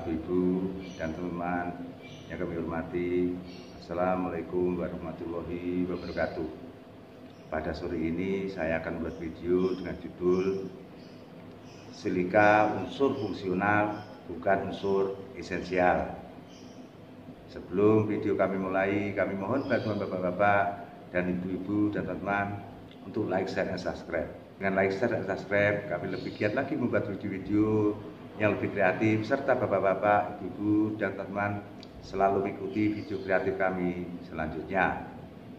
Bapak, Ibu, dan teman-teman yang kami hormati. Assalamualaikum warahmatullahi wabarakatuh. Pada sore ini saya akan membuat video dengan judul Silika unsur fungsional bukan unsur esensial. Sebelum video kami mulai, kami mohon bantuan bapak-bapak dan ibu-ibu dan teman-teman untuk like, share, dan subscribe. Dengan like, share, dan subscribe, kami lebih giat lagi membuat video-video yang lebih kreatif, serta bapak-bapak, ibu-ibu, dan teman-teman selalu mengikuti video kreatif kami selanjutnya.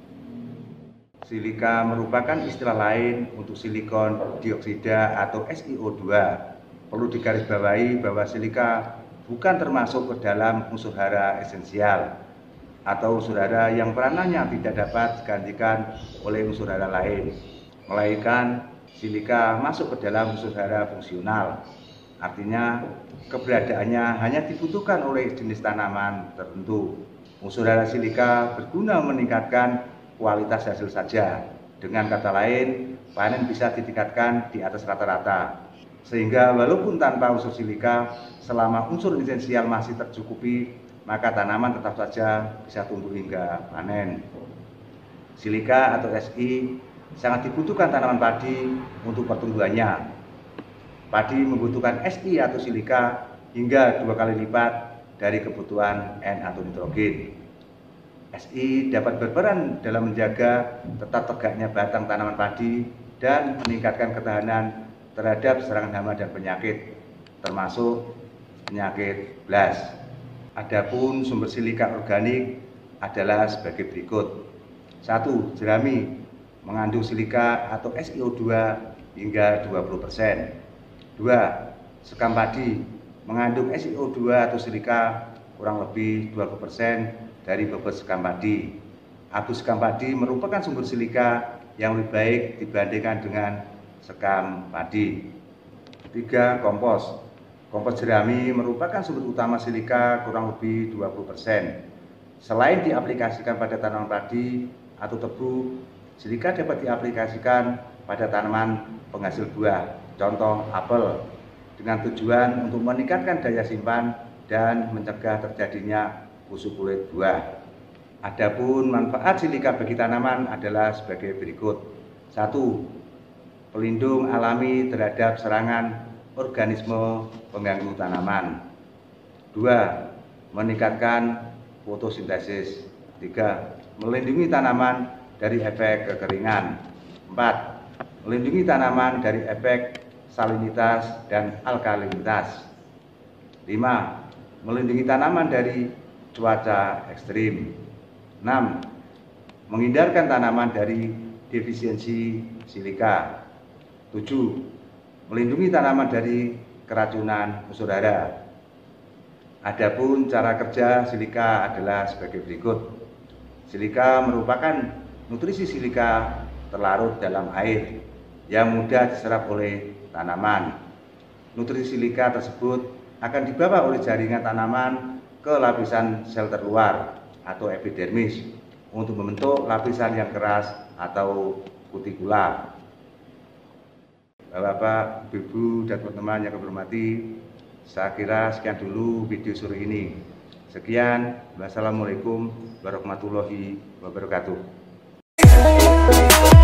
Silika merupakan istilah lain untuk silikon dioksida atau SiO2. Perlu digarisbawahi bahwa silika bukan termasuk ke dalam unsur hara esensial atau unsur hara yang peranannya tidak dapat digantikan oleh unsur hara lain, melainkan silika masuk ke dalam unsur hara fungsional. Artinya keberadaannya hanya dibutuhkan oleh jenis tanaman tertentu. Unsur hara silika berguna meningkatkan kualitas hasil saja. Dengan kata lain, panen bisa ditingkatkan di atas rata-rata. Sehingga walaupun tanpa unsur silika, selama unsur esensial masih tercukupi, maka tanaman tetap saja bisa tumbuh hingga panen. Silika atau Si sangat dibutuhkan tanaman padi untuk pertumbuhannya. Padi membutuhkan Si atau silika hingga 2 kali lipat dari kebutuhan N atau nitrogen. Si dapat berperan dalam menjaga tetap tegaknya batang tanaman padi dan meningkatkan ketahanan terhadap serangan hama dan penyakit, termasuk penyakit blas. Adapun sumber silika organik adalah sebagai berikut. 1. Jerami mengandung silika atau SiO2 hingga 20%. 2. Sekam padi mengandung SiO2 atau silika kurang lebih 20% dari bobot sekam padi. Abu sekam padi merupakan sumber silika yang lebih baik dibandingkan dengan sekam padi. 3. Kompos. Kompos jerami merupakan sumber utama silika kurang lebih 20%. Selain diaplikasikan pada tanaman padi atau tebu, silika dapat diaplikasikan pada tanaman penghasil buah, contoh apel, dengan tujuan untuk meningkatkan daya simpan dan mencegah terjadinya busuk kulit buah. Adapun manfaat silika bagi tanaman adalah sebagai berikut. 1. Pelindung alami terhadap serangan organisme pengganggu tanaman. 2. Meningkatkan fotosintesis. 3. Melindungi tanaman dari efek kekeringan. 4. Melindungi tanaman dari efek salinitas dan alkalinitas. 5. Melindungi tanaman dari cuaca ekstrim. 6. Menghindarkan tanaman dari defisiensi silika. 7. Melindungi tanaman dari keracunan unsur hara. Adapun cara kerja silika adalah sebagai berikut. Silika merupakan nutrisi silika terlarut dalam air yang mudah diserap oleh tanaman. Nutrisi silika tersebut akan dibawa oleh jaringan tanaman ke lapisan sel terluar atau epidermis untuk membentuk lapisan yang keras atau kutikula. Bapak, Ibu, dan teman-teman yang kami hormati, saya kira sekian dulu video sore ini. Sekian, wassalamualaikum warahmatullahi wabarakatuh.